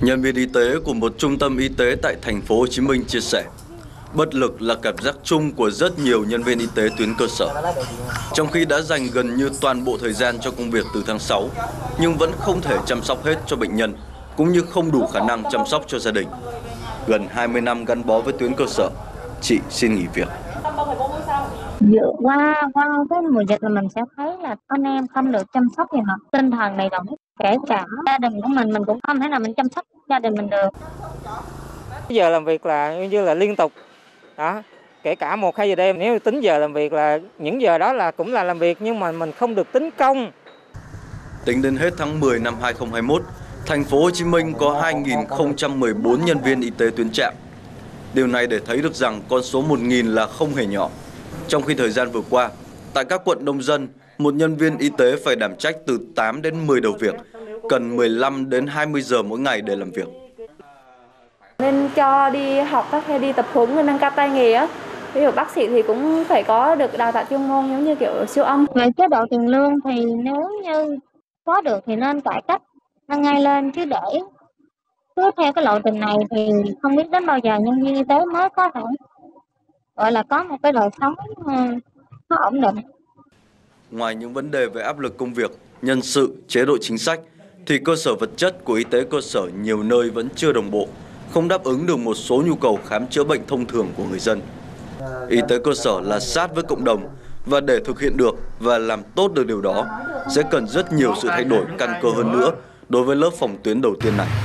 Nhân viên y tế của một trung tâm y tế tại thành phố Hồ Chí Minh chia sẻ, bất lực là cảm giác chung của rất nhiều nhân viên y tế tuyến cơ sở. Trong khi đã dành gần như toàn bộ thời gian cho công việc từ tháng 6, nhưng vẫn không thể chăm sóc hết cho bệnh nhân, cũng như không đủ khả năng chăm sóc cho gia đình. Gần 20 năm gắn bó với tuyến cơ sở, chị xin nghỉ việc. Qua cái mùa dịch là mình sẽ thấy là anh em không được chăm sóc về mặt tinh thần đầy đủ, kể cả gia đình của mình cũng không thể nào mình chăm sóc gia đình mình được. Giờ làm việc là như là liên tục đó, kể cả 1-2 giờ đêm, nếu tính giờ làm việc là những giờ đó là cũng là làm việc, nhưng mà mình không được tính công. Tính đến hết tháng 10 năm 2021, thành phố Hồ Chí Minh có 2.014 nhân viên y tế tuyến trạm. Điều này để thấy được rằng con số 1.000 là không hề nhỏ. Trong khi thời gian vừa qua, tại các quận đông dân, một nhân viên y tế phải đảm trách từ 8 đến 10 đầu việc, cần 15 đến 20 giờ mỗi ngày để làm việc. Nên cho đi học hay đi tập huấn nâng cao tay nghề á. Ví dụ bác sĩ thì cũng phải có được đào tạo chuyên môn giống như kiểu siêu âm. Về chế độ tiền lương thì nếu như có được thì nên cải cách nâng ngay lên, chứ để cứ theo cái lộ trình này thì không biết đến bao giờ nhân viên y tế mới có thể gọi là có một cái đời sống nó ổn định. Ngoài những vấn đề về áp lực công việc, nhân sự, chế độ chính sách, thì cơ sở vật chất của y tế cơ sở nhiều nơi vẫn chưa đồng bộ, không đáp ứng được một số nhu cầu khám chữa bệnh thông thường của người dân. Y tế cơ sở là sát với cộng đồng, và để thực hiện được và làm tốt được điều đó sẽ cần rất nhiều sự thay đổi căn cơ hơn nữa đối với lớp phòng tuyến đầu tiên này.